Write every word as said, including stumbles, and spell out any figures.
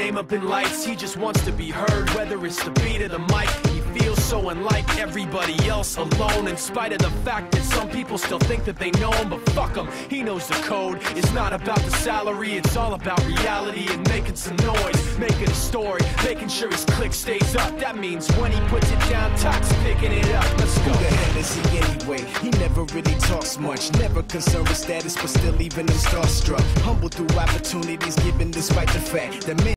name up in lights, he just wants to be heard. Whether it's the beat of the mic, he feels so unlike everybody else, alone. In spite of the fact that some people still think that they know him, but fuck him, he knows the code. It's not about the salary, it's all about reality and making some noise, making a story, making sure his click stays up. That means when he puts it down, Tox picking it up. Let's go. Who the hell is he anyway? He never really talks much, never concerned with status, but still leaving him starstruck. Humble through opportunities given despite the fact that many